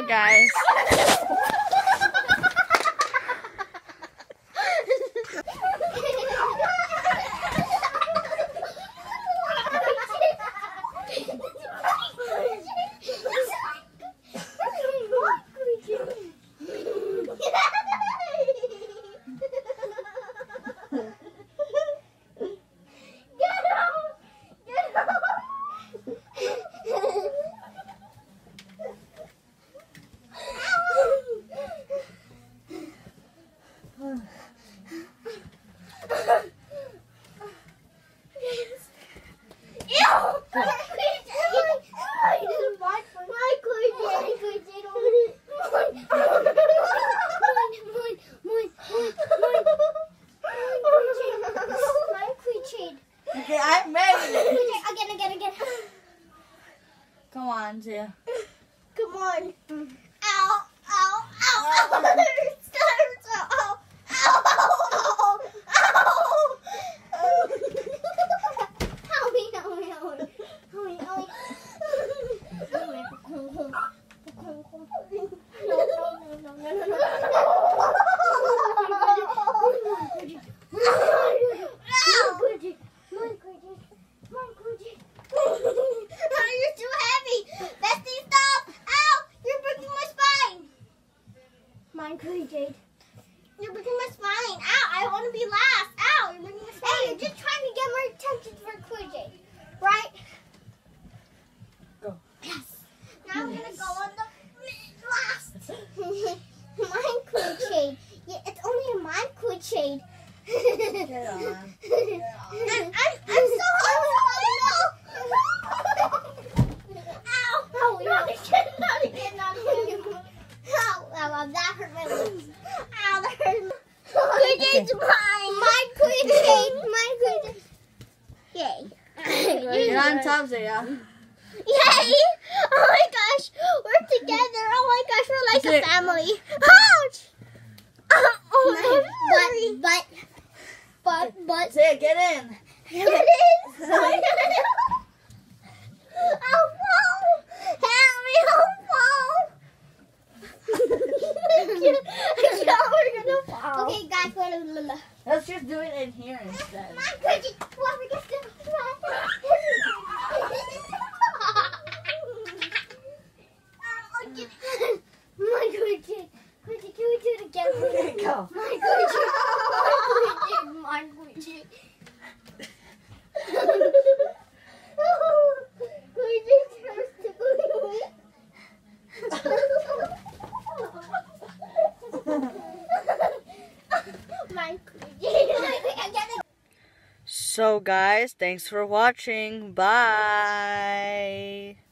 guys. Okay, I'm ready. Again. Come on, Zyeah. Come on. Ow. Hurts. Ow. Jade. You're breaking my spine. Ow, I want to be last. Ow, you're breaking my spine. Hey, you're just trying to get more attention for Queen Jade. Right? Go. Yes. Now I'm going to go on the last. Mine Queen Jade. Yeah, it's only mine Queen Jade. Get on. I'm so hungry. Ow. Not again. Ow, that hurt my lips. Ow, that hurt. Queen Jade's mine. Mine Queen Jade. Yay. You're on top, Zyeah. Yay! Oh my gosh, we're together. Oh my gosh, we're like a family. Ouch! Oh, but. Zyeah, get in. Get in. I'll fall. Help me! I'll fall. We're gonna fall. Okay, guys, wait. Let's just do it in here instead. Whoever gets to my Queen, can we do it again? Okay, go. My Queen. So guys, thanks for watching. Bye.